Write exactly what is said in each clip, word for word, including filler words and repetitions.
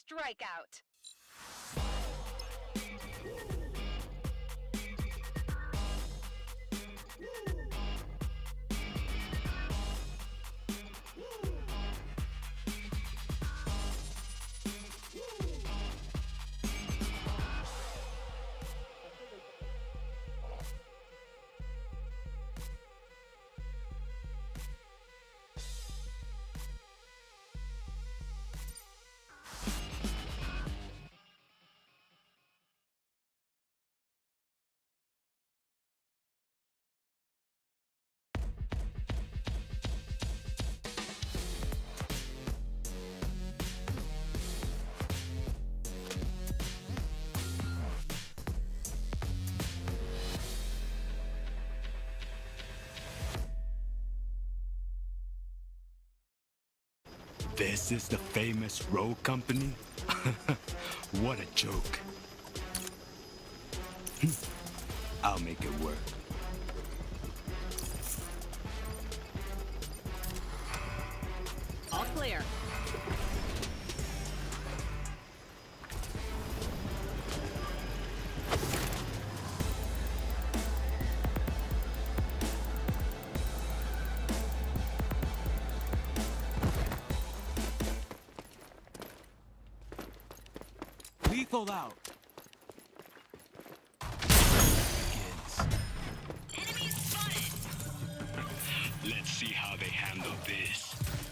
Strikeout. This is the famous Rogue Company? What a joke. I'll make it work. All clear. Lethal out. Enemy spotted. Let's see how they handle this.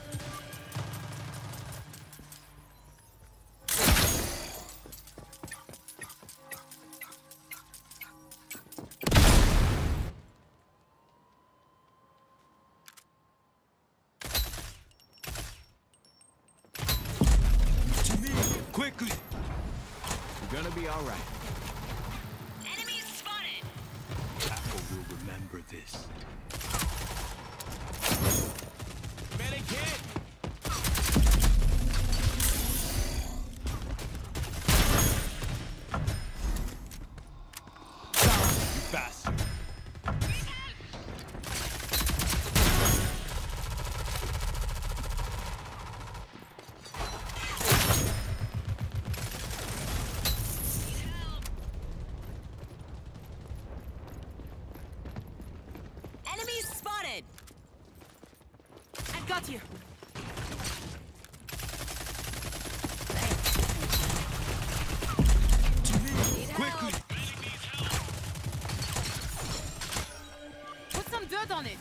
To me, quickly. You're gonna be all right. Enemy spotted. Tackle will remember this. Medic hit! You bastard. Enemy spotted. I've got you. To me, Need quickly. help. Put some dirt on it.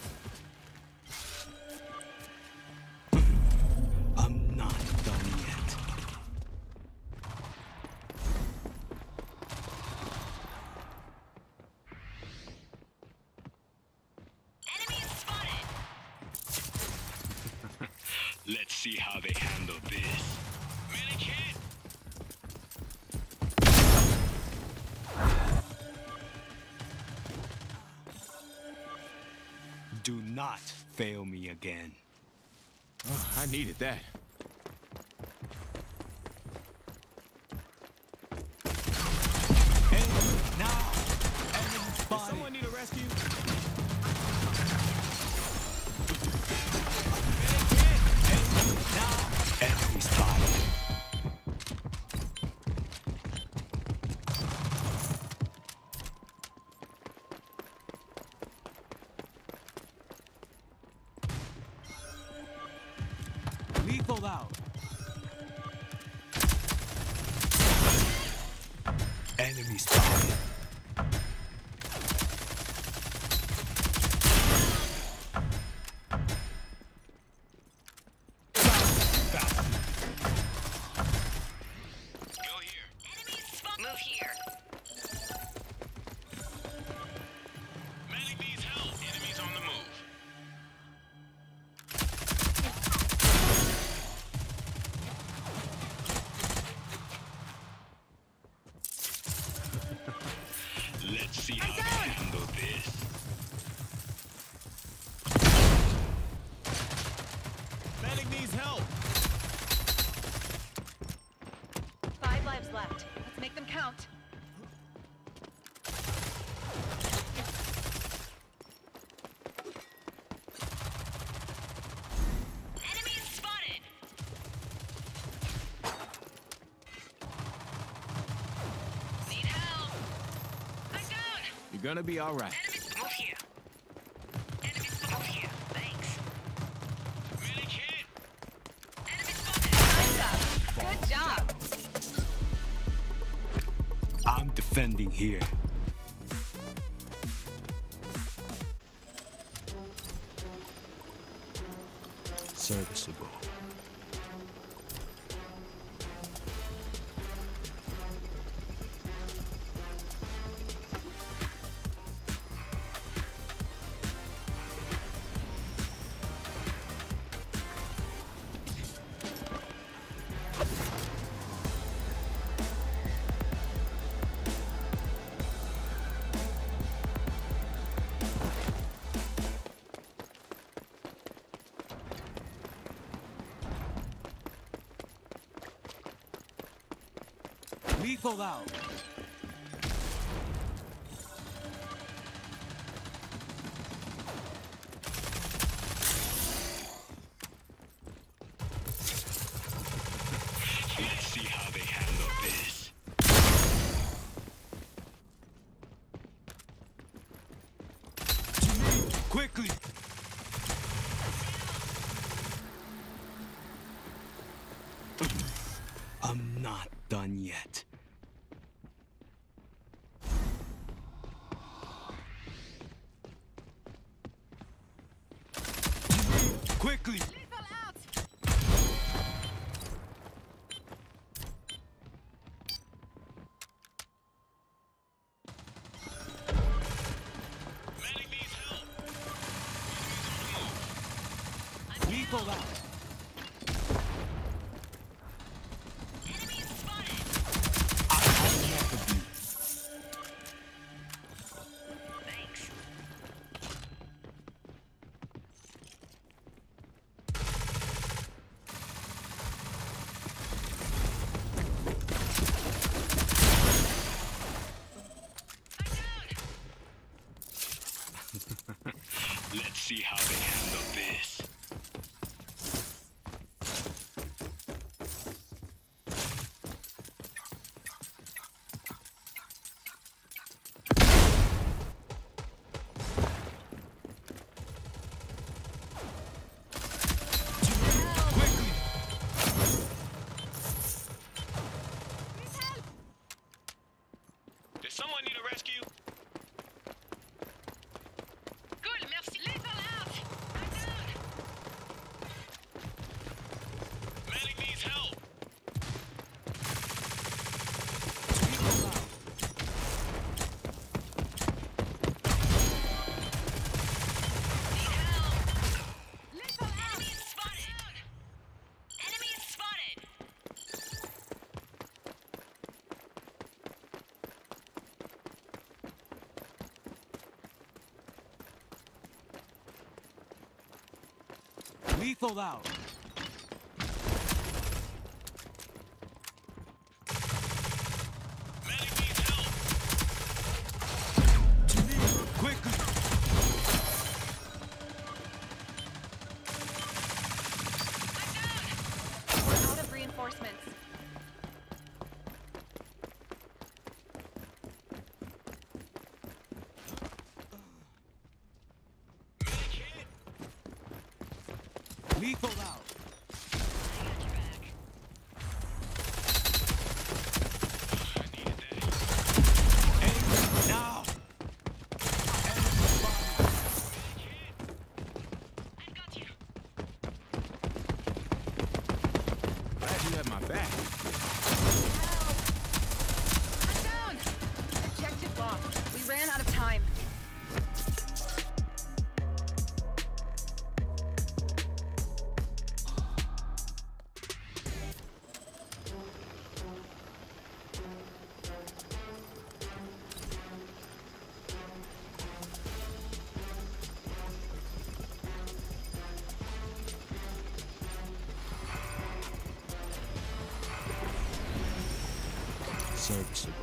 I'm not done yet. Enemy spotted. Let's see how they handle this. Medic hit! Do not fail me again. Oh, I needed that. Enemy now! Enemy Does spotted! someone need a rescue? Enemy spotted! Lethal out! Enemy spotted! Go here. Enemy spotted. Move here. Medic needs help. Enemies on the move. Let's see how they handle this. Medic needs help. Five lives left. Let's make them count. Enemy spotted. You're gonna be all right. Enemies move here. Enemies move here. Thanks. Medic hit! Enemy spotted. Good job. I'm defending here. Serviceable. Lethal out. Let's see how they handle this. Quickly. I'm not done yet. Quickly. Lethal out. Medic needs help! Lethal out. Enemy spotted. Thanks. Let's see how they handle this. Quickly. Does someone need a rescue? Good, merci. Lethal out. I'm down. Medic needs help! Lethal out. Need help. Lethal out. Enemy spotted. Enemy spotted. Lethal out. Medic needs help! Quickly. I'm down. We're out of reinforcements. Medic hit! Lethal out. I got your back. I needed that. Enemy now. Enemy spotted. I've got you. Glad you had my back. I'm down. Objective lost. We ran out of time. Serviceable.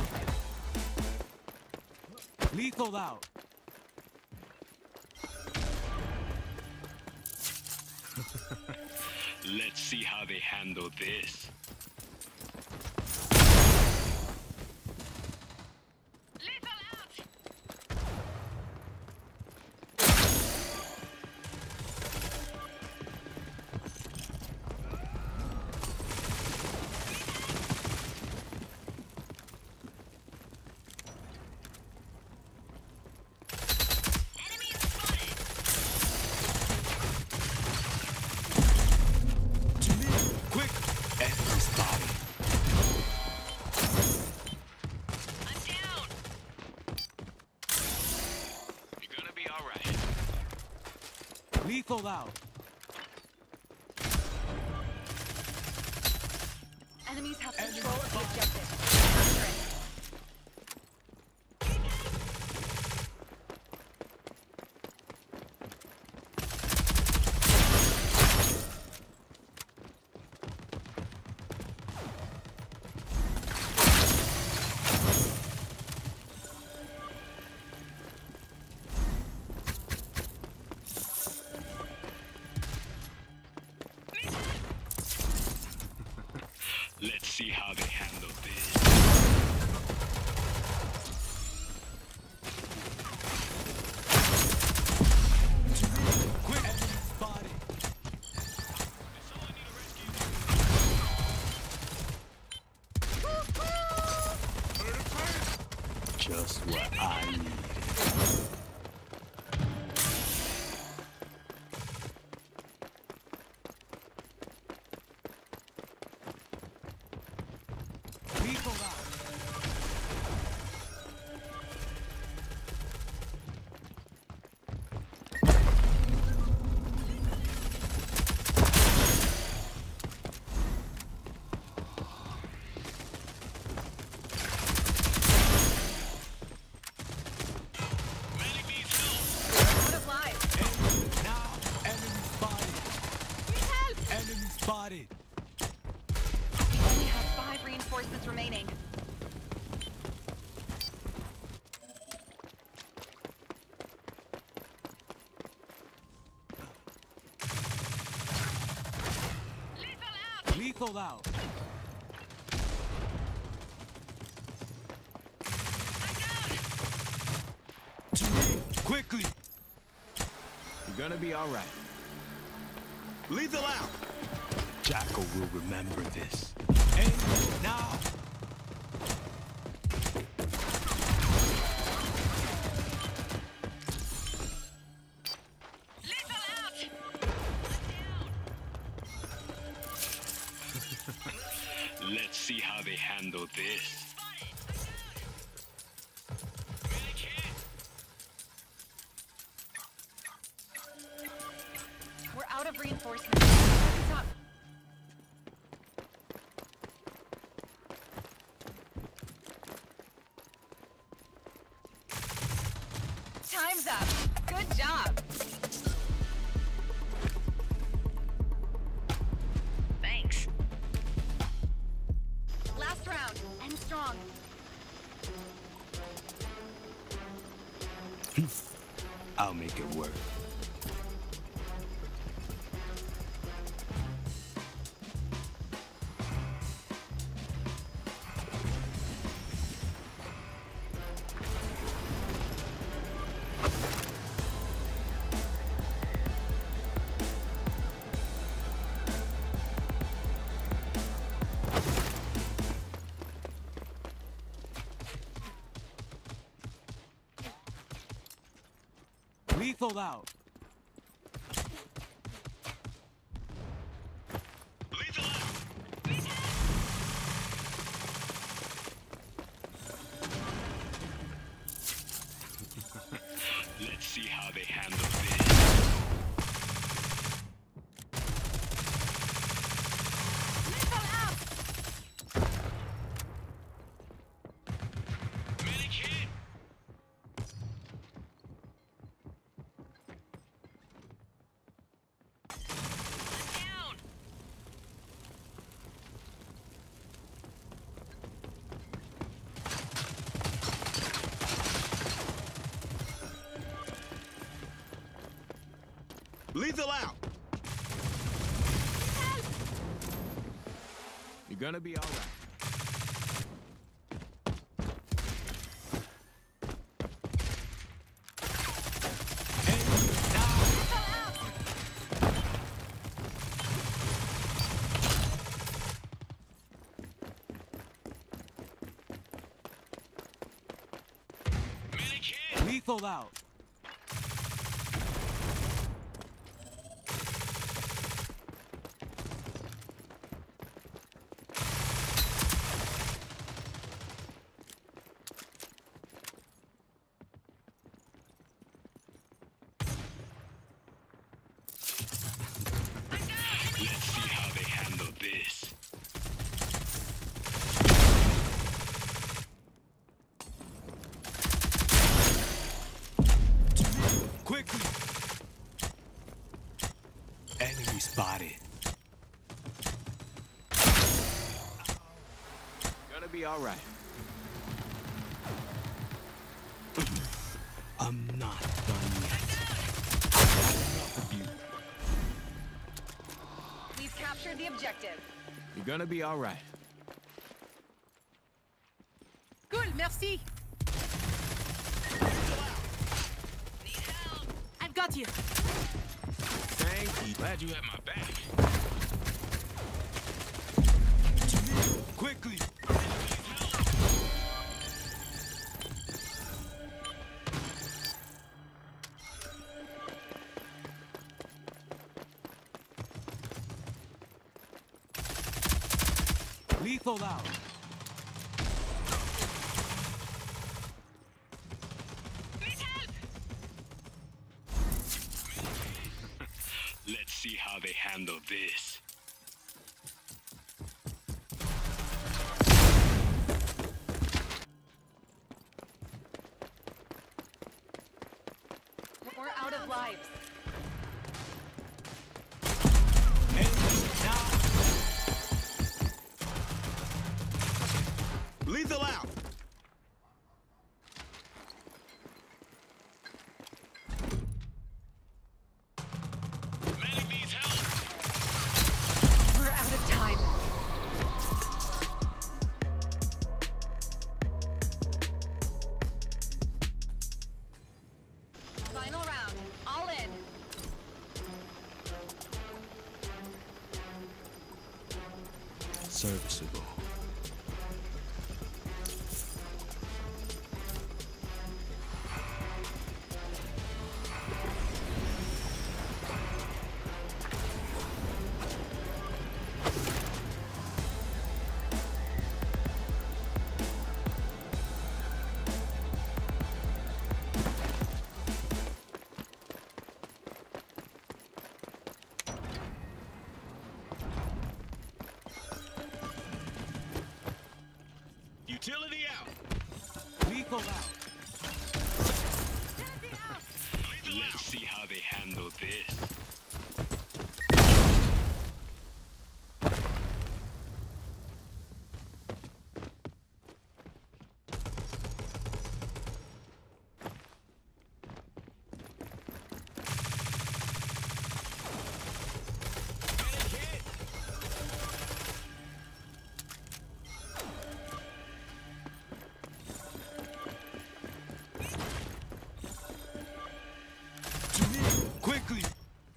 Lethal out. Let's see how they handle this. Lethal out! Enemy spotted! To me. Quick. Enemy spotted. I'm down! You're gonna be alright. Lethal out. Enemies have Enemy control of the spotted. objective. Capture it. Let's see how they handle this. Quick. Enemy spotted. Just what I need. Lethal out. Medic needs help. Out of lives. Enemy. Now. Enemy spotted. Need help! Enemy spotted. We only have five reinforcements remaining. Lethal out! Lethal out. I'm down! To me. Quickly. You're gonna be alright. Lethal out. Jacko will remember this. Aim now. Lethal out! I'm down! Let's see how they handle this. Medic hit. We're out of reinforcements. Focus up. Time's up. Good job. Thanks. Last round. End strong. I'll make it work. Lethal out. Lethal out. Let's see how they handle this. Lethal out! Medic hit. I'm down! Lethal out. Help! You're gonna be all right. Lethal out. Let's see how they handle this. Quickly. Enemy spotted. Gonna be all right. I'm not done yet. Enough of you. We've captured the objective. You're gonna be all right. Cool, merci. I've got you. Thank you. Glad you had my back. Quickly. Lethal out. Let's see how they handle this. We're out of lives. Lethal out. Medic needs help. We're out of time. Final round. All in. Serviceable. Utility out. Lethal out. Let's see how they handle this. Quickly.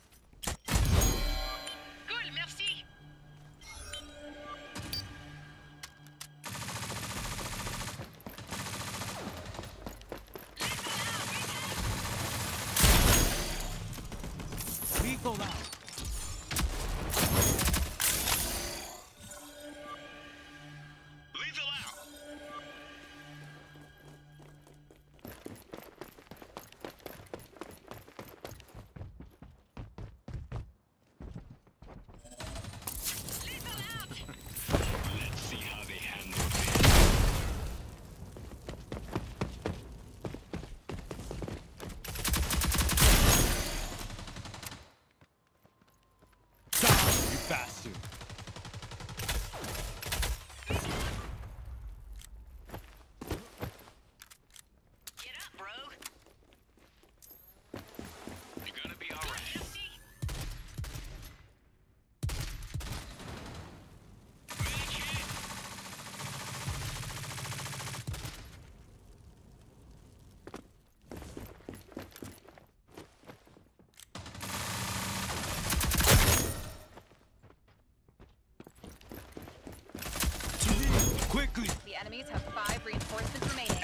reinforcements remaining.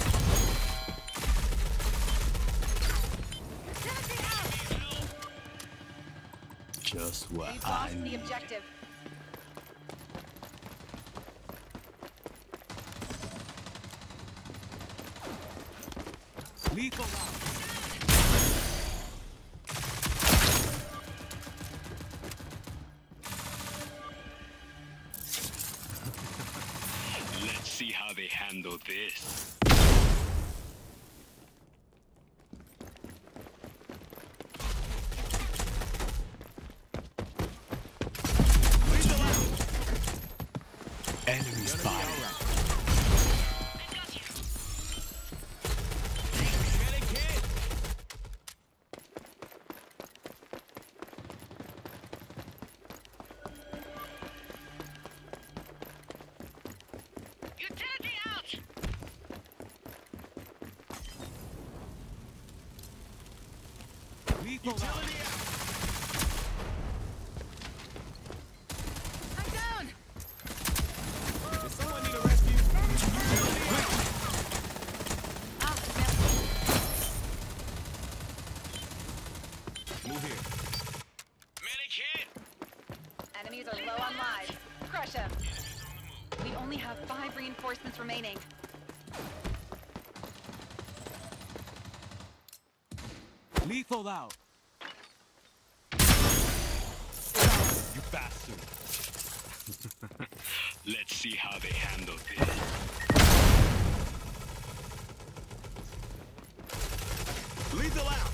Timothy out! Just what We've I lost the need. objective. Lethal out. Let's see how they handle this. Enemy spotted. Utility out! Lethal out. I'm down! Does someone need a rescue? Ah, Move here. Medic hit! enemies are low on lives. Crush them. We only have five reinforcements remaining. Lethal out. You bastard. Let's see how they handle this. Lethal out!